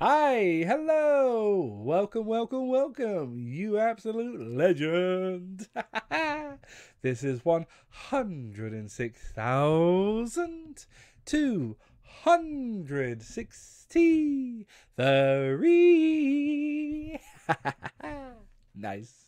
Hi, hello, welcome, welcome, welcome, you absolute legend. This is 106,263. Nice.